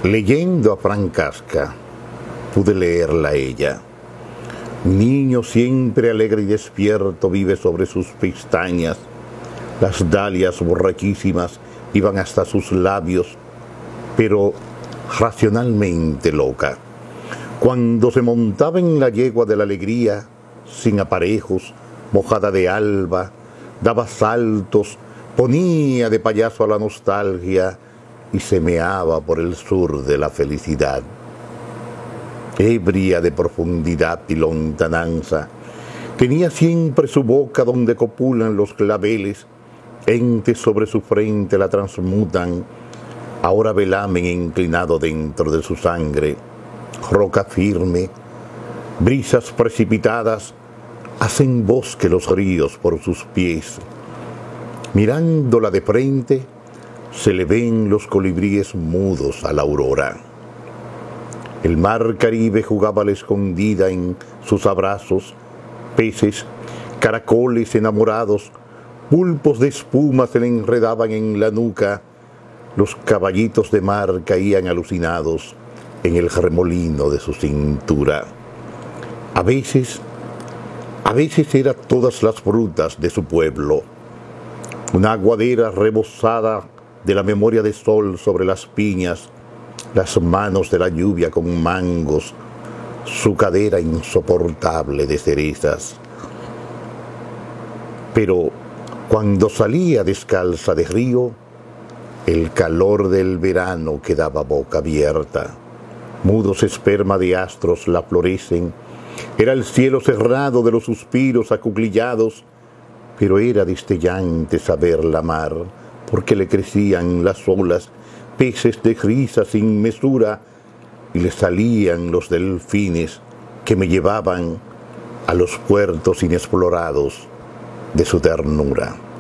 Leyendo a Frank Kafka, pude leerla a ella. Niño siempre alegre y despierto vive sobre sus pestañas. Las dalias borrachísimas iban hasta sus labios, pero racionalmente loca. Cuando se montaba en la yegua de la alegría, sin aparejos, mojada de alba, daba saltos, ponía de payaso a la nostalgia y se meaba por el sur de la felicidad. Ebria de profundidad y lontananza, tenía siempre su boca donde copulan los claveles, entes sobre su frente la transmutan, ahora velamen inclinado dentro de su sangre, roca firme, brisas precipitadas, hacen bosque los ríos por sus pies. Mirándola de frente, se le ven los colibríes mudos a la aurora. El mar Caribe jugaba a la escondida en sus abrazos, peces, caracoles enamorados, pulpos de espuma se le enredaban en la nuca, los caballitos de mar caían alucinados en el remolino de su cintura. A veces era todas las frutas de su pueblo, una aguadera rebosada de la memoria de sol sobre las piñas, las manos de la lluvia con mangos, su cadera insoportable de cerezas. Pero cuando salía descalza de río, el calor del verano quedaba boca abierta. Mudos esperma de astros la florecen. Era el cielo cerrado de los suspiros acuclillados, pero era destellante saberla amar, porque le crecían las olas, peces de risa sin mesura, y le salían los delfines que me llevaban a los puertos inexplorados de su ternura.